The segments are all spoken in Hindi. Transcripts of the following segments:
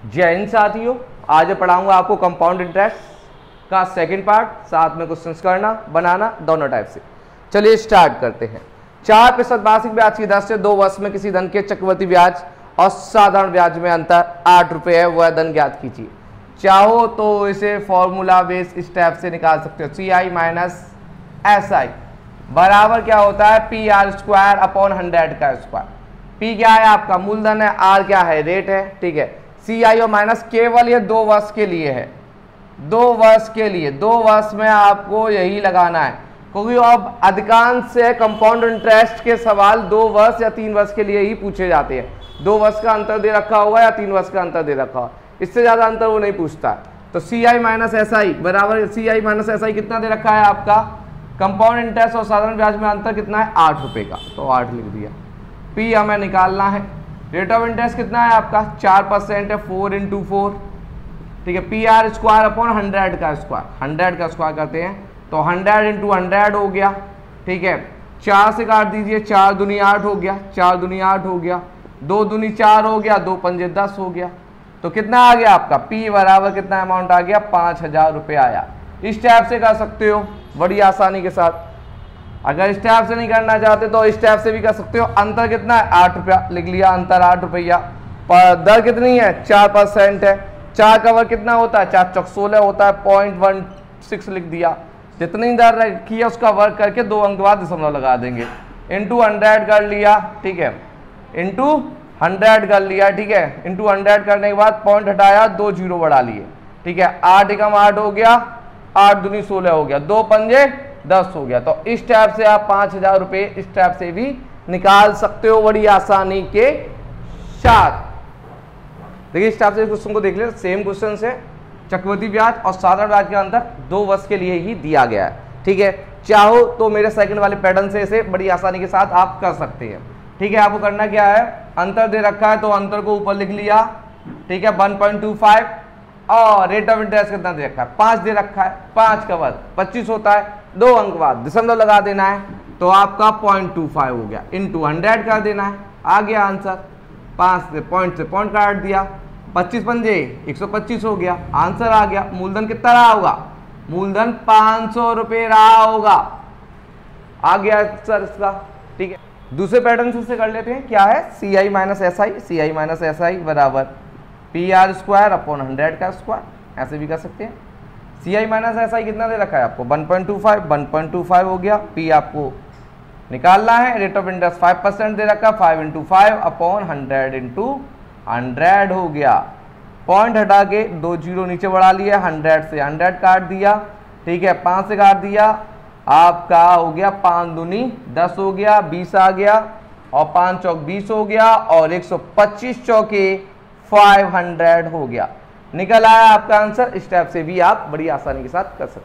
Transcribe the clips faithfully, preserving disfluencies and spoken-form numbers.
जय हिंद साथियों, आज मैं पढ़ाऊंगा आपको कंपाउंड इंटरेस्ट का सेकंड पार्ट, साथ में क्वेश्चंस करना बनाना दोनों टाइप से। चलिए स्टार्ट करते हैं। चार प्रतिशत मासिक ब्याज की दर से दो वर्ष में किसी धन के चक्रवृद्धि ब्याज और साधारण ब्याज में अंतर आठ रुपये है, वह धन ज्ञात कीजिए। चाहो तो इसे फॉर्मूला बेस स्टेप से निकाल सकते हो। सी आई माइनस एस आई बराबर क्या होता है, P R square upon hundred का स्क्वायर। पी क्या है आपका मूलधन है, आर क्या है रेट है, ठीक है। सी आई और माइनस केवल ये दो वर्ष के लिए है, दो वर्ष के लिए, दो वर्ष में आपको यही लगाना है, क्योंकि अब अधिकांश से कंपाउंड इंटरेस्ट के सवाल दो वर्ष या तीन वर्ष के लिए ही पूछे जाते हैं। दो वर्ष का अंतर दे रखा होगा या तीन वर्ष का अंतर दे रखा होगा, इससे ज्यादा अंतर वो नहीं पूछता है। तो सी आई माइनस एस आई बराबर, सी आई माइनस एस आई कितना दे रखा है आपका, कंपाउंड इंटरेस्ट और साधारण ब्याज में अंतर कितना है, आठ रुपए का, तो आठ लिख दिया। पी हमें निकालना है। रेट ऑफ इंटरेस्ट कितना है आपका, चार परसेंट है, फोर इंटू फोर, ठीक है। P R square upon hundred का स्क्वायर, हंड्रेड का स्क्वायर करते हैं तो हंड्रेड इंटू हंड्रेड हो गया, ठीक है। चार से काट दीजिए, चार दूनी आठ हो गया, चार दूनी आठ हो गया, दो दूनी चार हो गया, दो पंजे दस हो गया, तो कितना आ गया आपका पी बराबर कितना अमाउंट आ गया, पाँच हजार रुपये आया। इस टाइप से कर सकते हो बड़ी आसानी के साथ। अगर इस टाइप से नहीं करना चाहते तो इस टाइप से भी कर सकते हो। अंतर कितना है, आठ रुपया लिख लिया, अंतर आठ रुपया। पर दर कितनी है, चार परसेंट है। चार का वर्ग कितना होता है, चार चौक सोलह होता है, पॉइंट वन सिक्स लिख दिया। जितनी दर रखी है उसका वर्ग करके दो अंक बाद दशमलव लगा देंगे। इंटू हंड्रेड कर लिया, ठीक है, इंटू हंड्रेड कर लिया, ठीक है। इंटू हंड्रेड करने के बाद पॉइंट हटाया, दो जीरो बढ़ा लिए, ठीक है। आठ एकम आठ हो गया, आठ दूनी सोलह हो गया, दो पंजे दस हो गया। तो इस टाइप से आप पांच हजार रुपये इस टाइप से भी निकाल सकते हो बड़ी आसानी के साथ। देखिए इस टाइप से क्वेश्चन को देख ले, सेम क्वेश्चन से चक्रवृद्धि ब्याज और साधारण ब्याज का अंतर दो वर्ष के लिए ही दिया गया है, ठीक है। चाहो तो मेरे सेकंड वाले पैटर्न से इसे बड़ी आसानी के साथ आप कर सकते हैं, ठीक है। आपको करना क्या है, अंतर दे रखा है तो अंतर को ऊपर लिख लिया, ठीक है, वन पॉइंट टू फाइव। और रेट ऑफ इंटरेस्ट कितना दे रखा है, पांच दे रखा है, पांच का वर्ग पच्चीस होता है, दो अंक बाद दशमलव लगा देना है, तो आपका पॉइंट टू फाइव हो गया। इंटू हंड्रेड कर देना है, आ गया आंसर। पांच से पॉइंट से पॉइंट काट दिया, पच्चीस पंजे एक सौ पच्चीस हो गया, आंसर आ गया। मूलधन कितना रहा होगा, मूलधन पांच सौ रुपये रहा होगा, आ गया आंसर इसका, ठीक है। दूसरे पैटर्न से कर लेते हैं, क्या है, C I minus S I, C I minus S I बराबर P R square upon hundred का स्क्वायर, ऐसे भी कर सकते हैं। सी आई माइनस एस आई कितना दे रखा है आपको, one point two five, one point two five हो गया। पी आपको निकालना है, rate of interest five percent दे रखा है, five into five upon hundred into hundred हो गया। पॉइंट हटा के दो जीरो नीचे बढ़ा लिया, हंड्रेड से हंड्रेड काट दिया, ठीक है। पाँच से काट दिया, आपका हो गया पाँच दूनी दस हो गया, बीस आ गया, और पाँच चौक बीस हो गया, और एक सौ पच्चीस चौके फाइव हंड्रेड हो गया। निकल आया आपका आंसर। इस टाइप से भी आप बड़ी आसानी के साथ कर सकते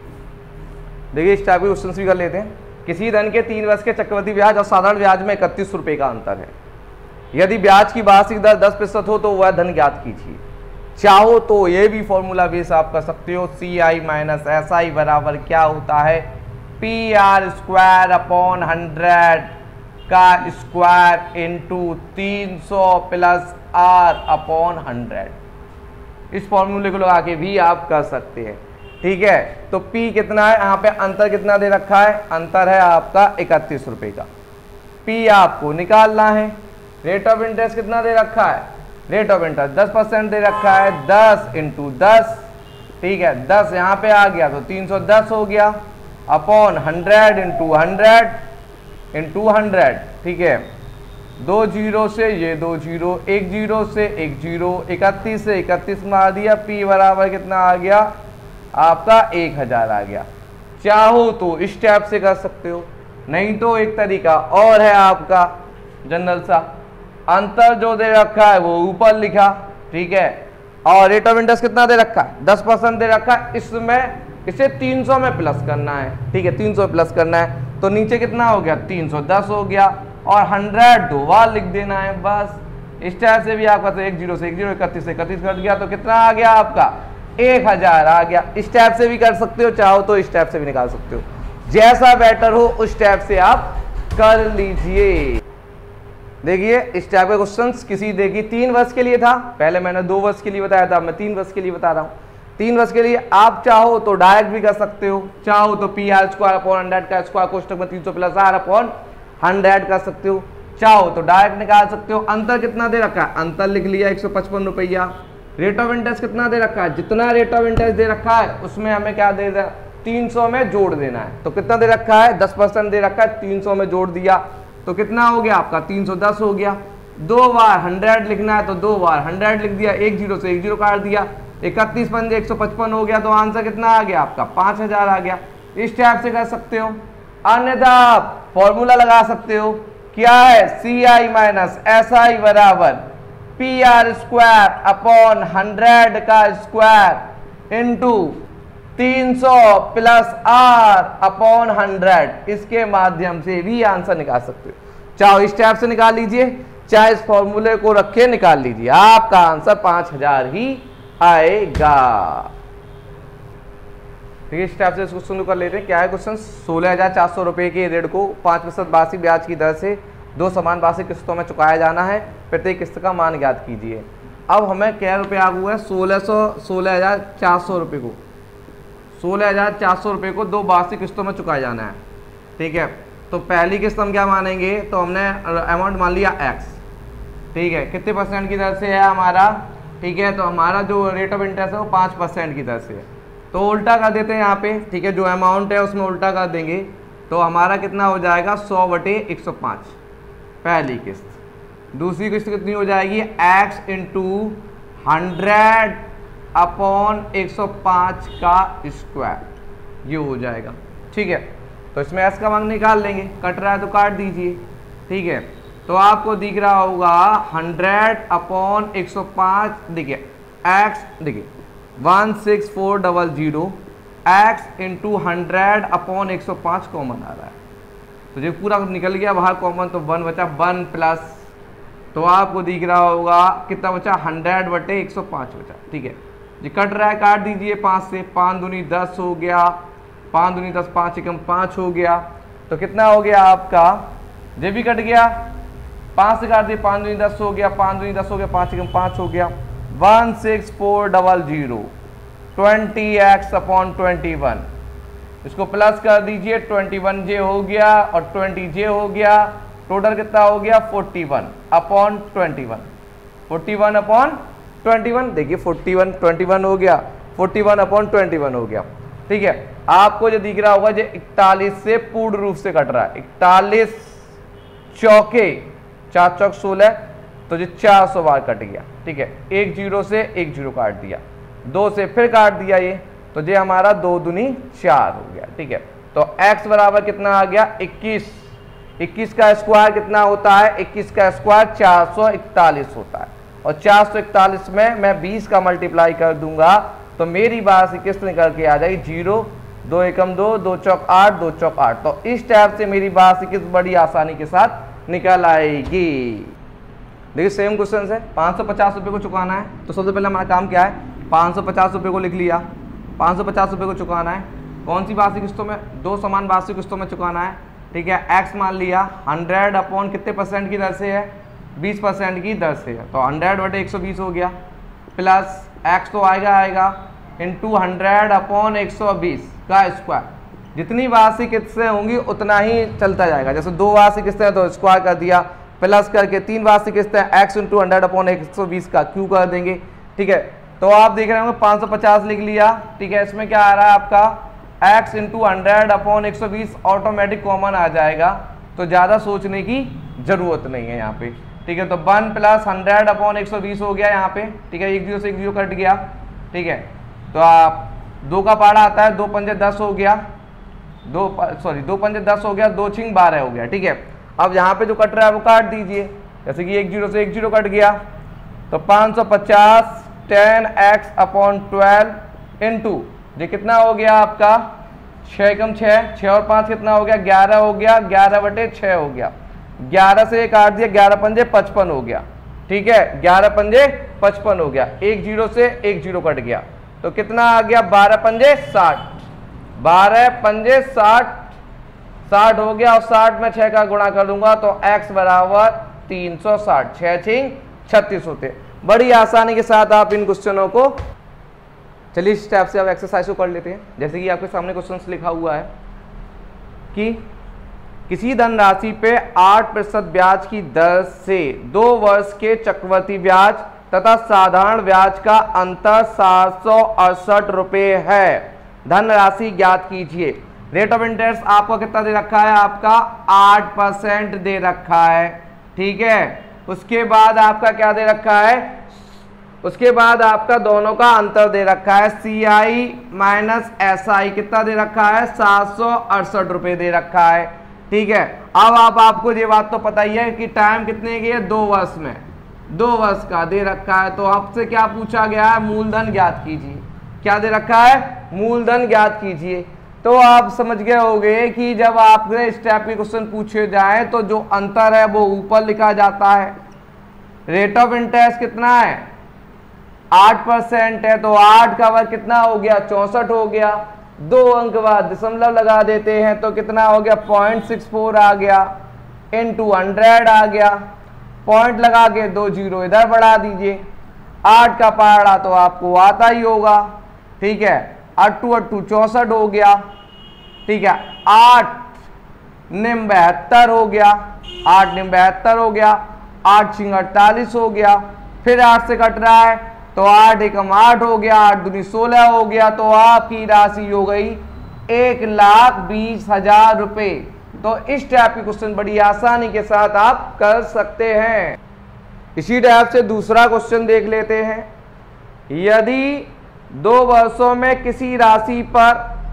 हैं। देखिए इस टाइप के क्वेश्चन भी कर लेते हैं। किसी धन के तीन वर्ष के चक्रवृद्धि ब्याज और साधारण ब्याज में इकतीस रुपए का अंतर है। यदि ब्याज की वार्षिक दर दस प्रतिशत हो तो वह धन ज्ञात कीजिए। चाहो तो ये भी फॉर्मूला बेस आप कर सकते हो। सी आई माइनस एस आई बराबर क्या होता है, P R square upon hundred का स्क्वायर इंटू तीन सौ प्लस आर अपॉन हंड्रेड। इस फॉर्मूले को लगा के भी आप कर सकते हैं, ठीक है। तो P कितना है, यहाँ पे अंतर कितना दे रखा है, अंतर है आपका इकतीस रुपए का। P आपको निकालना है। रेट ऑफ इंटरेस्ट कितना दे रखा है, रेट ऑफ इंटरेस्ट दस परसेंट दे रखा है, दस इंटू दस, ठीक है। दस यहाँ पे आ गया तो तीन सौ दस हो गया, upon hundred into hundred into hundred, ठीक है। दो जीरो से ये दो जीरो, एक जीरो से एक जीरो, इकतीस से इकतीस मार दिया, पी बराबर कितना आ गया आपका एक हजार आ गया। चाहो तो इस टाइप से कर सकते हो, नहीं तो एक तरीका और है आपका जनरल सा, अंतर जो दे रखा है वो ऊपर लिखा, ठीक है। और रेट ऑफ इंटरेस्ट कितना दे रखा है, दस परसेंट दे रखा है, इसमें इसे तीन सौ में प्लस करना है, ठीक है, तीन सौ प्लस करना है, तो नीचे कितना हो गया, तीन सौ दस हो गया, और हंड्रेड दो बार लिख देना है बस। इस टाइप से भी आपका तो एक जीरो से एक जीरो, इकतीस से इकतीस कट गया, तो कितना आ गया आपका एक हजार आ गया। इस टाइप से भी कर सकते हो, चाहो तो इस टाइप से भी निकाल सकते हो, जैसा बेटर हो उस टाइप से आप कर लीजिए। देखिए इस टाइप के क्वेश्चंस किसी देखिए तीन वर्ष के लिए था, पहले मैंने दो वर्ष के लिए बताया था, मैं तीन वर्ष के लिए बता रहा हूँ। तीन वर्ष के लिए आप चाहो तो डायरेक्ट भी कर सकते हो, चाहो तो P R square upon hundred का स्क्वायर कोष्टक में तीन सौ प्लस आर अपॉन हंड्रेड कर सकते हो, चाहो तो डायरेक्ट निकाल सकते हो। अंतर कितना दे रखा है, अंतर लिख लिया एक सौ पचपन रुपया। रेट ऑफ इंटरेस्ट कितना दे रखा है, जितना रेट ऑफ इंटरेस्ट दे रखा है उसमें हमें क्या दे रहा है, तीन सौ में जोड़ देना है। तो कितना दे रखा है, दस परसेंट दे रखा है, तीन सौ में जोड़ दिया तो कितना हो गया आपका तीन सौ दस हो गया। दो बार हंड्रेड लिखना है तो दो बार हंड्रेड लिख दिया, एक जीरो से एक जीरो काट दिया, इकतीस पंजे एक सौ पचपन हो गया, तो आंसर कितना आ गया आपका पांच हजार आ गया। इस टाइप से कर सकते हो। अन्यथा आप फॉर्मूला लगा सकते हो, क्या है, C I minus S I बराबर P R square upon hundred का स्क्वायर इंटू तीन सौ प्लस आर अपॉन हंड्रेड। इसके माध्यम से भी आंसर निकाल सकते हो, चाहे इस टाइप से निकाल लीजिए, चाहे इस फॉर्मूले को रखे निकाल लीजिए, आपका आंसर पांच हजार ही आएगा। ठीक है, इस टाइप से इस क्वेश्चन को कर लेते हैं। क्या है क्वेश्चन, सोलह हजार चार सौ रुपए के ऋण को पांच प्रतिशत वार्षिक ब्याज की दर से दो समान वार्षिक किस्तों में चुकाया जाना है, प्रत्येक किस्त का मान ज्ञात कीजिए। अब हमें क्या रुपये आ हुआ है, सोलह सौ सोलह हजार चार सौ रुपये को सोलह हजार चार सौ रुपये को दो वार्षिक किस्तों में चुकाया जाना है। ठीक है, तो पहली किस्त हम क्या मानेंगे, तो हमने अमाउंट मान लिया एक्स। ठीक है, कितने परसेंट की दर से है हमारा, ठीक है, तो हमारा जो रेट ऑफ इंटरेस्ट है वो पाँच परसेंट की दर से है, तो उल्टा कर देते हैं यहाँ पे। ठीक है, जो अमाउंट है उसमें उल्टा कर देंगे तो हमारा कितना हो जाएगा, सौ बटे एक सौ पाँच पहली किस्त। दूसरी किस्त कितनी हो जाएगी, एक्स इंटू हंड्रेड अपॉन एक सौ पाँच का स्क्वायर, ये हो जाएगा। ठीक है, तो इसमें एक्स का मान निकाल लेंगे, कट रहा है तो काट दीजिए। ठीक है, तो आपको दिख रहा होगा हंड्रेड अपॉन एक सौ पाँच, देखिए एक्स देखिए one six four double zero, X into hundred upon एक सौ पाँच कॉमन आ रहा है, तो जो पूरा निकल गया बाहर कॉमन, तो वन बचा, वन प्लस, तो आपको दिख रहा होगा कितना बचा, हंड्रेड बटे एक सौ पाँच बचा। ठीक है जी, कट रहा है काट दीजिए, पाँच से, पाँच दूनी दस हो गया, पाँच दूनी दस, पाँच एकम पाँच हो गया, तो कितना हो गया आपका, जे भी कट गया, पाँच से काट दिए, पाँच दूनी दस हो गया, पाँच दूनी दस हो गया, पाँच एकम पाँच हो गया, one six four double zero, twenty X upon twenty one, इसको प्लस कर दीजिए, ट्वेंटी वन जे हो गया और ट्वेंटी जे हो गया, टोटल कितना हो गया, forty one upon twenty one, forty one upon twenty one, देखिए फोर्टी वन ट्वेंटी वन हो गया, forty one upon twenty one हो गया। ठीक है, आपको जो दिख रहा होगा जो इकतालीस से पूर्ण रूप से कट रहा है, इकतालीस चौके चार चौक सोलह, तो जो चार सौ बार कट गया। ठीक है, एक जीरो से एक जीरो काट दिया, दो से फिर काट दिया ये, तो ये हमारा दो दूनी चार हो गया। ठीक है, तो x बराबर कितना आ गया, इक्कीस, इक्कीस का स्क्वायर कितना होता है, इक्कीस का स्क्वायर चार सौ इकतालीस होता है, और चार सौ इकतालीस में मैं बीस का मल्टीप्लाई कर दूंगा तो मेरी बात से किस्त निकल के आ जाएगी जीरो, दो एकम दो, दो चौक आठ, दो चौक आठ। तो इस टाइप से मेरी बात से किस्त बड़ी आसानी के साथ निकल आएगी। देखिए सेम क्वेश्चन है, पाँच सौ पचास रुपये को चुकाना है, तो सबसे पहले हमारा काम क्या है, पाँच सौ पचास रुपये को लिख लिया, पाँच सौ पचास रुपये को चुकाना है, कौन सी वार्षिक किस्तों में, दो समान वार्षिक किस्तों में चुकाना है। ठीक है, एक्स मान लिया, हंड्रेड अपॉन कितने परसेंट की दर से है, बीस परसेंट की दर से है, तो हंड्रेड बटे एक सौ बीस हो गया, प्लस एक्स तो आएगा आएगा इंटू हंड्रेड अपॉन एक सौ बीस का स्क्वायर, जितनी वार्षिक किस्तें होंगी उतना ही चलता जाएगा, जैसे दो वार्षिक किस्तें तो स्क्वायर कर दिया, प्लस करके तीन वार्षिक किस्तें एक्स इंटू हंड्रेड अपॉन एक सौ बीस का क्यू कर देंगे। ठीक है, तो आप देख रहे होंगे पाँच सौ पचास लिख लिया। ठीक है, इसमें क्या आ रहा है आपका x इंटू हंड्रेड अपॉन एक सौ बीस, ऑटोमेटिक कॉमन आ जाएगा, तो ज़्यादा सोचने की जरूरत नहीं है यहाँ पे। ठीक है, तो वन प्लस हंड्रेड अपॉन एक सौ बीस हो गया यहाँ पे। ठीक है, एक जीरो से एक जीरो कट गया। ठीक है, तो आप दो का पारा आता है, दो पंजे दस हो गया, दो सॉरी दो पंजे दस हो गया, दो छिंग बारह हो गया। ठीक है, अब यहाँ पे जो कट रहा है वो काट दीजिए, जैसे कि एक जीरो से एक जीरो कट गया, तो पाँच सौ पचास ten X upon twelve into ये कितना हो गया आपका, छः कम छः, छः और पाँच कितना हो गया, ग्यारह हो गया, ग्यारह बटे छः हो गया, ग्यारह से काट दिया, ग्यारह पंजे पचपन हो गया। ठीक है, ग्यारह पंजे पचपन हो गया, एक जीरो से एक जीरो कट गया, तो कितना आ गया, बारह पंजे साठ, बारह पंजे साठ, साठ हो गया, और साठ में छः का गुणा कर दूंगा तो x बराबर तीन सौ साठ, छह छिंग छत्तीस होते हैं। बड़ी आसानी के साथ आप इन क्वेश्चनों को, चलिए इस टाइप से आप एक्सरसाइज को कर लेते हैं। जैसे कि आपके सामने क्वेश्चन लिखा हुआ है कि किसी धनराशि पे आठ प्रतिशत ब्याज की दर से दो वर्ष के चक्रवृद्धि ब्याज तथा साधारण ब्याज का अंतर सात सौ अड़सठ रुपये है, धनराशि ज्ञात कीजिए। रेट ऑफ इंटरेस्ट आपको कितना दे रखा है, आपका आठ परसेंट दे रखा है, ठीक है। उसके बाद आपका क्या दे रखा है, उसके बाद आपका दोनों का अंतर दे रखा है, सी आई माइनस एस आई कितना दे रखा है, सात सौ अड़सठ रुपये दे रखा है, ठीक है। अब आप आपको ये बात तो पता ही है कि टाइम कितने की है, दो वर्ष में, दो वर्ष का दे रखा है। तो आपसे क्या पूछा गया है, मूलधन ज्ञात कीजिए। क्या दे रखा है, मूलधन ज्ञात कीजिए। तो आप समझ गए होंगे कि जब आपसे इस टाइप के क्वेश्चन पूछे जाए तो जो अंतर है वो ऊपर लिखा जाता है। रेट ऑफ इंटरेस्ट कितना है, आठ परसेंट है, तो आठ का वर्ग कितना हो गया, चौसठ हो गया। दो अंक बाद दशमलव लगा देते हैं तो कितना हो गया, पॉइंट सिक्स फोर आ गया, इंटू हंड्रेड आ गया, पॉइंट लगा के दो जीरो इधर बढ़ा दीजिए। आठ का पहाड़ा तो आपको आता ही होगा, ठीक है। अट्टू अट्टू चौसठ हो गया, ठीक है। आठ निम बहत्तर हो गया, आठ निम बहत्तर हो गया, आठ छिंग अड़तालीस हो गया। फिर आठ से कट रहा है तो आठ एकम आठ हो गया, आठ दूनी सोलह हो गया, तो आपकी राशि हो गई एक लाख बीस हजार रुपये। तो इस टाइप के क्वेश्चन बड़ी आसानी के साथ आप कर सकते हैं। इसी टाइप से दूसरा क्वेश्चन देख लेते हैं। यदि दो वर्षों में किसी राशि पर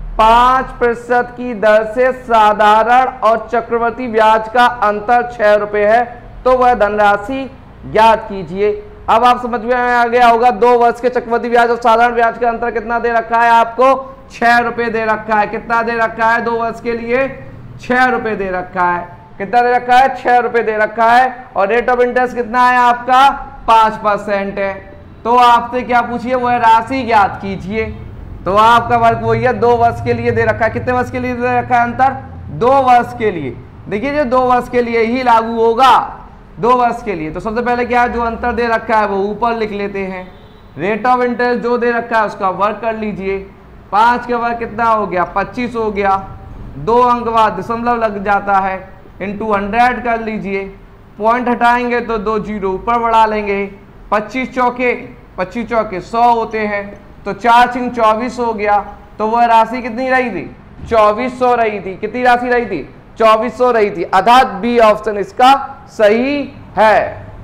पांच प्रतिशत की दर से साधारण और चक्रवृद्धि ब्याज का अंतर छह रुपये है तो वह धनराशि ज्ञात कीजिए। अब आप समझ में आ गया होगा, दो वर्ष के चक्रवृद्धि ब्याज और साधारण ब्याज का अंतर कितना दे रखा है, आपको छह रुपये दे रखा है। कितना दे रखा है, दो वर्ष के लिए छह रुपये दे रखा है। कितना दे रखा है, छह रुपये दे रखा है। और रेट ऑफ इंटरेस्ट कितना है आपका, पांच परसेंट है। तो आपसे क्या पूछिए, वह राशि ज्ञात कीजिए। तो आपका वर्ग वही है, दो वर्ष के लिए दे रखा है। कितने वर्ष के लिए दे रखा है अंतर, दो वर्ष के लिए। देखिए जो दो वर्ष के लिए ही लागू होगा, दो वर्ष के लिए। तो सबसे पहले क्या है, जो अंतर दे रखा है वो ऊपर लिख लेते हैं। रेट ऑफ इंटरेस्ट जो दे रखा है उसका वर्ग कर लीजिए। पाँच का वर्ग कितना हो गया, पच्चीस हो गया। दो अंक बाद दशमलव लग जाता है, इंटू हंड्रेड कर लीजिए। पॉइंट हटाएंगे तो दो जीरो ऊपर बढ़ा लेंगे। पच्चीस चौके पच्चीस चौके सौ होते हैं, तो चार छिंग चौबीस हो गया। तो वह राशि कितनी रही थी, चौबीस सौ रही थी। कितनी राशि रही थी, चौबीस सौ रही थी। अर्थात बी ऑप्शन इसका सही है।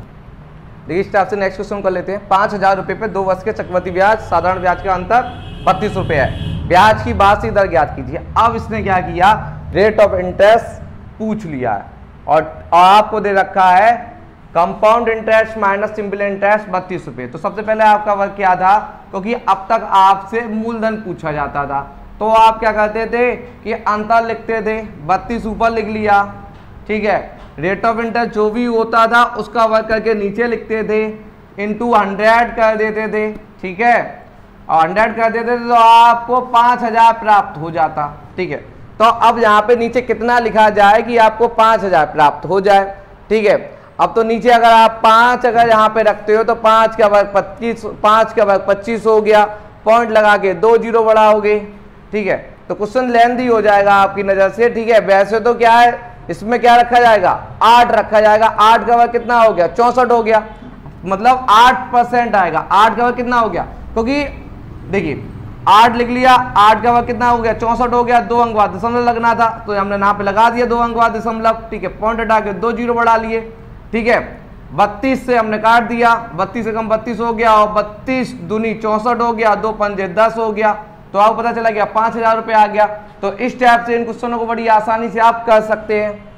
देखिए इस टाइप से नेक्स्ट क्वेश्चन कर लेते हैं। पांच हजार रुपए पे दो वर्ष के चक्रवृद्धि ब्याज साधारण ब्याज का अंतर बत्तीस रुपए है, ब्याज की वार्षिक दर ज्ञात कीजिए। अब इसने क्या किया, रेट ऑफ इंटरेस्ट पूछ लिया है और आपको दे रखा है compound interest minus simple interest बत्तीस रुपए। तो सबसे पहले आपका वर्क क्या था, क्योंकि अब तक आपसे मूलधन पूछा जाता था तो आप क्या करते थे कि अंतर लिखते थे, बत्तीस ऊपर लिख लिया, ठीक है। रेट ऑफ इंटरेस्ट जो भी होता था उसका वर्क करके नीचे लिखते थे, इंटू हंड्रेड कर देते थे, ठीक है। और हंड्रेड कर देते थे तो आपको पाँच हजार प्राप्त हो जाता, ठीक है। तो अब यहाँ पे नीचे कितना लिखा जाए कि आपको पाँच हजार प्राप्त हो जाए, ठीक है। अब तो नीचे अगर आप पाँच अगर यहाँ पे रखते हो तो पाँच का वर्ग पच्चीस, पाँच का वर्ग पच्चीस हो गया, पॉइंट लगा के दो जीरो बढ़ाओगे, ठीक है। तो क्वेश्चन लेंथी हो जाएगा आपकी नज़र से, ठीक है। वैसे तो क्या है, इसमें क्या रखा जाएगा, आठ रखा जाएगा। आठ का वर्ग कितना हो गया, चौसठ हो गया, मतलब आठ परसेंट आएगा। आठ का वर्ग कितना हो गया, क्योंकि देखिए आठ लिख लिया, आठ का वर्ग कितना हो गया, चौसठ हो गया। दो अंक बाद दशमलव लगना था तो हमने यहाँ पे लगा दिया दो अंक बाद दशमलव, ठीक है। पॉइंट हटा के दो जीरो बढ़ा लिए, ठीक है। बत्तीस से हमने काट दिया, बत्तीस से कम बत्तीस हो गया और बत्तीस दूनी चौसठ हो गया, दो पंजे दस हो गया। तो आपको पता चला गया पाँच हजार रुपये आ गया। तो इस टाइप से इन क्वेश्चनों को बड़ी आसानी से आप कर सकते हैं।